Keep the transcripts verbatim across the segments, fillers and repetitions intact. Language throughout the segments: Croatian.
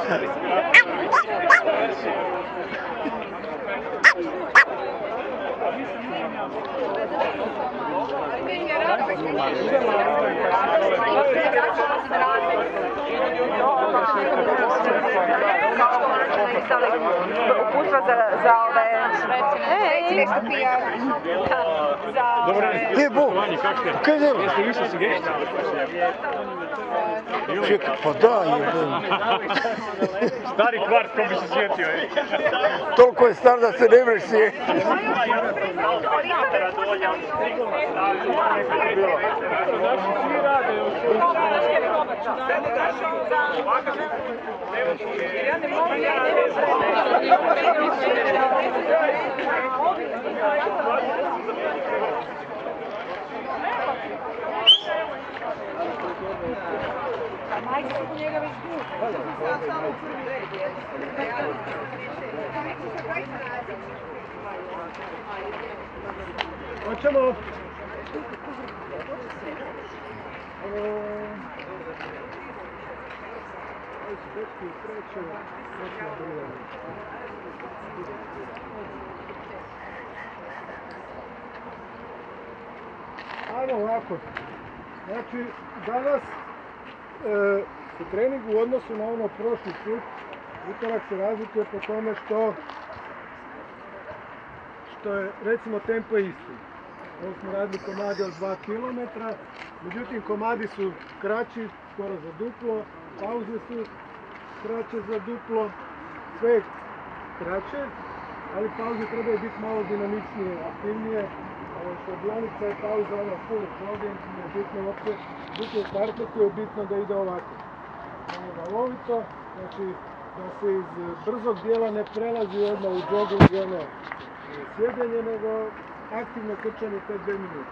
Uputstva za ove... Reci nešto pijan. E, Bog, kaj delo? Čekaj, pa da je Bog. Stari kvart, ko bi se sjetio, je. Toliko je star da se ne mreš sjetiti. Hoćemo. Ajmo ovako. Znači, danas e, u treningu u odnosu na ono prošli put, utorak se razlikuje po tome što što je, recimo, tempo isti. Ovo smo radili komade od dva kilometra, međutim komadi su kraći, skoro za duplo, pauze su kraće za duplo, sve je kraće, ali pauze trebaju biti malo dinamičnije, aktivnije. Šabljonica je pauza, ono full jogging, ne je bitno uopće, bitno u startu je bitno da ide ovako. Valovito, znači da se iz brzog dijela ne prelazi odmah u jogging i ono sjedenje, nego aktivno trčanje te dve minute.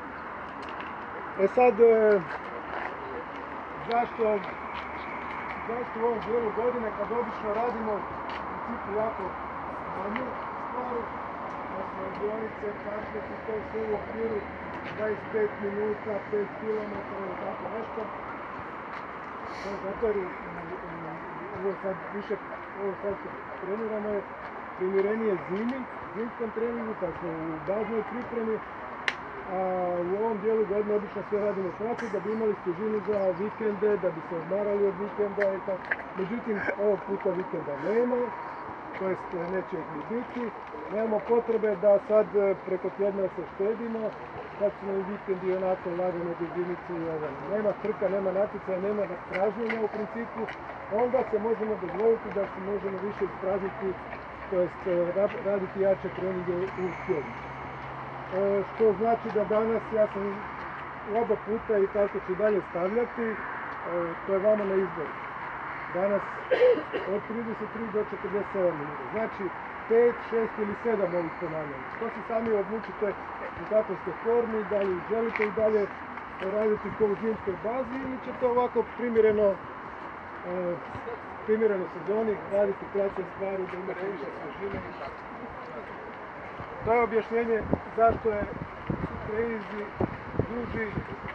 E sad, e, zašto, zašto u ovom dijelu godine kad obično radimo u principu jako manju stvaru, da smo dionice, kartke i to sve u okviru dvadeset pet minuta, pet kilometara ili tako nešto. Zato jer ovo sad više, ovo sad treniramo je primjerenije zimi, zimskom treningu, kad smo u baznoj pripremi, a u ovom dijelu godine obično sve radimo kraće da bi imali težinu za vikende, da bi se odmarali od vikenda i tako. Međutim, ovog puta vikenda nema, to jest neće ih ni biti. Nemamo potrebe da sad preko tjedna se štedimo, kad su nam vikendi onako lagane dizinice i ovo. Nema trka, nema natjecaja, nema pražnjenja u principu, onda se možemo dozvoliti da se možemo više ispražiti, to jest raditi jače treninge u tjednu. E, što znači da danas ja sam oba puta i tako ću dalje stavljati, e, to je vama na izbor. Danas od trideset tri do četrdeset sedam minuta. Znači pet, šest ili sedam ovih ponavljanja. To se sami odlučite u kakvoj ste formi, da li želite i dalje raditi ko u zimskoj bazi ili ćete ovako primjereno, e, primjereno sezoni raditi kraće stvari da imate više svežine. To je objašnjenje zašto je treninzi duži e,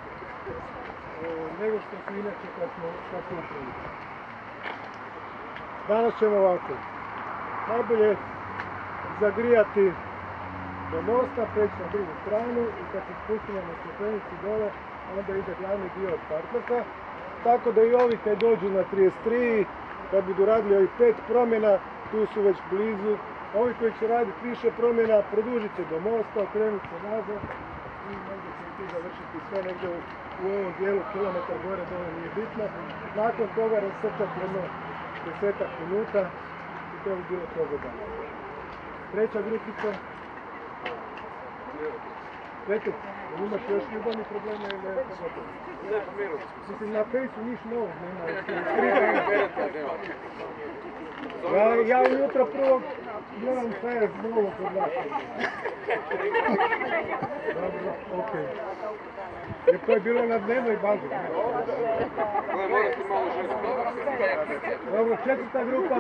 nego što su inače kad smo, kad smo upravo. Danas ćemo ovako. Najbolje zagrijati do mosta, preći na drugu stranu i kad se spustimo na stepenici dole, onda ide glavni dio od partlaka. Tako da i ovi kad dođu na trideset tri, kad budu radili ovih pet promjena, tu su već blizu. Ovi koji će raditi više promjena, produžite do mosta, okrenuti se nazad i negdje će tu završiti sve negdje u, u ovom dijelu, kilometar gore, dole nije bitno. Nakon toga rasrčati jedno desetak minuta i to bi bilo to za danas. Treća grupica. Rekli, imaš još ljubavni problema ili je to dobro? Mislim, na fejsu niš novog nema. Ja, ja ujutro prvo gledam šta je novo kod vas. Dobro, okej. Jer to je bilo na dnevnoj bazi. Dobro, četvrta grupa.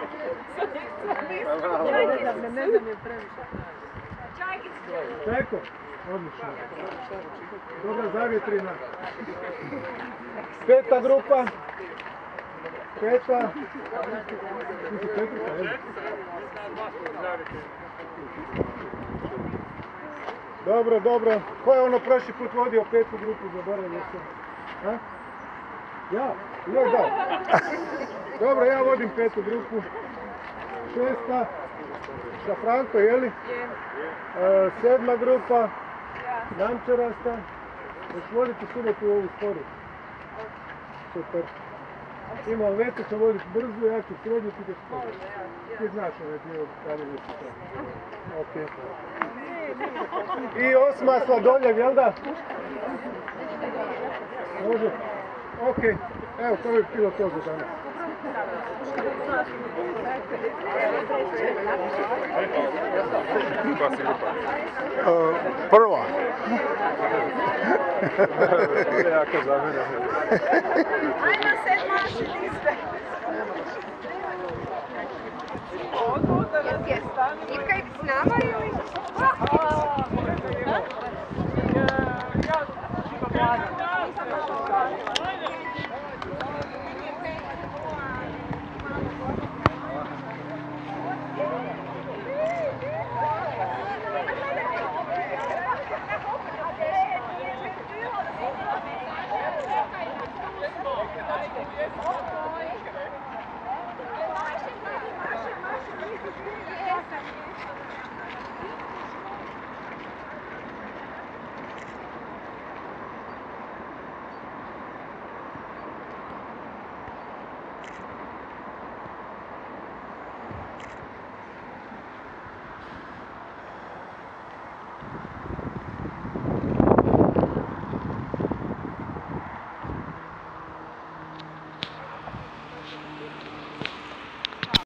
Čajko, odlično. Dobra zavjetrina. Peta grupa. peta. Ti si četvrta, jel? Dobro, dobro. Ko je ono prošli put vodio petu grupu, zaboravio sam? A? Ja? Ja, da. Dobro, ja vodim petu grupu. Šesta. Sa Franko, jeli? E, sedma grupa. Namčarasta. Još vodite subotu u ovu sporu. Super. Imam vetu, ću voditi brzu, ja ću srednju, ti ćeš sporu. Ti znaš ovaj dio kada bi se to. Ok. I osma Sladoljev, jel da? Može? Ok. Evo, to bi bilo to za danas. Uh, prva. Jako za mene. Ajmo se maši, niste. Ivka je s nama ili?